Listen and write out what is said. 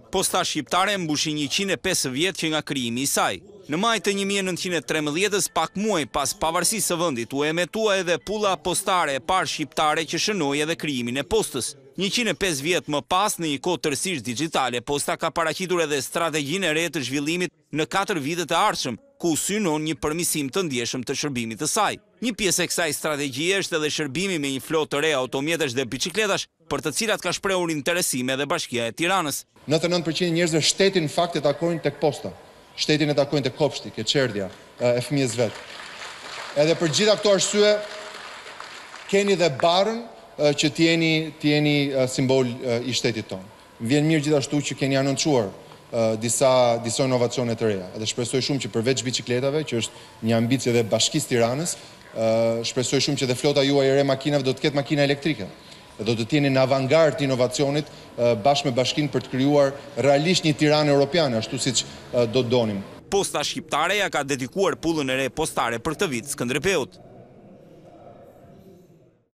Posta shqiptare mbushi 105 vjet që nga krijimi i saj. Në maj të 1913, pak muaj pas pavarësisë së vendit, u emetua edhe pulla postare e parë shqiptare që shënoi edhe krijimin e postës. 105 vjet më pas, në një kohë tërësisht digjitale, Posta ka paraqitur edhe strategjinë e re të zhvillimit në 4 vitet e ardhshëm, ku synon një përmirësim të ndjeshëm të shërbimit të saj. Një pjesë e kësaj strategjie është edhe shërbimi me një flotë të re automjetesh dhe biçikletash, për të cilat ka shprehur interesime edhe Bashkia e Tiranës. 99% njerëzve shtetin në fakt e takojnë tek posta. Shtetin e takojnë tek kopshti, ke çerdhja e fëmijës vet. Edhe për gjitha këto arsye keni dhe barën që t'jeni simbol i shtetit tonë. Vjen mirë gjithashtu që keni anoncuar disa inovacione të reja. Dhe shpresoj shumë që përveç biçikletave, që është një ambicie dhe Bashkisë Tiranës, shpresoj shumë që dhe flota juaj e re makinave do të ketë makina elektrike. Do të jeni në avangard të inovacionit bashkë me Bashkinë për të krijuar realisht një Tiranë europiane, ashtu siç do donim. Posta shqiptare ja ka dedikuar pullën e re postare për këtë vit Skënderbeut.